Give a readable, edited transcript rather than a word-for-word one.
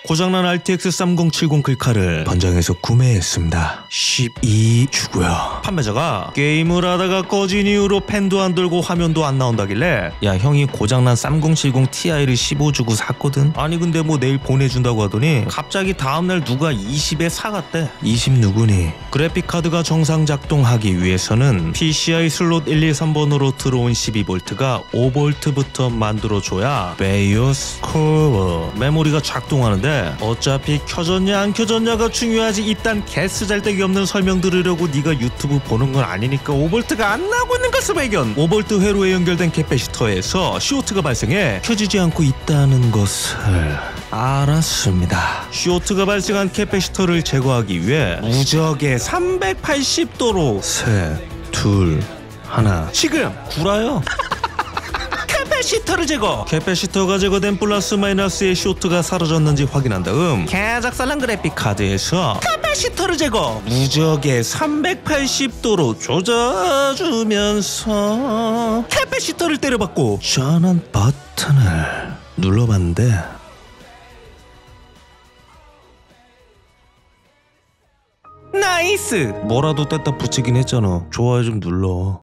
고장난 RTX 3070 글카를 번장해서 구매했습니다. 12주고요. 판매자가 게임을 하다가 꺼진 이후로 펜도 안 들고 화면도 안 나온다길래 야 형이 고장난 3070 Ti를 15주고 샀거든. 아니 근데 뭐 내일 보내준다고 하더니 갑자기 다음날 누가 20에 사갔대. 20 누구니? 그래픽카드가 정상 작동하기 위해서는 PCI 슬롯 1, 2, 3번으로 들어온 12V가 5V부터 만들어줘야 BIOS 커버 메모리가 작동하는데 어차피 켜졌냐 안 켜졌냐가 중요하지. 이딴 개쓰잘데기 없는 설명 들으려고 네가 유튜브 보는 건 아니니까 5V가 안 나오고 있는 것을 발견. 5V 회로에 연결된 캐패시터에서 CO트가 발생해 켜지지 않고 있다는 것을 알았습니다. CO트가 발생한 캐패시터를 제거하기 위해 무적의 380도로 셋, 둘, 하나 지금 구라요. 캐패시터를 제거. 캐패시터가 제거된 플러스 마이너스의 쇼트가 사라졌는지 확인한 다음 개작살난 그래픽 카드에서 캐패시터를 제거. 무적의 380도로 조져주면서 캐패시터를 때려받고 전원 버튼을 눌러봤는데 나이스! 뭐라도 뗐다 붙이긴 했잖아. 좋아요 좀 눌러.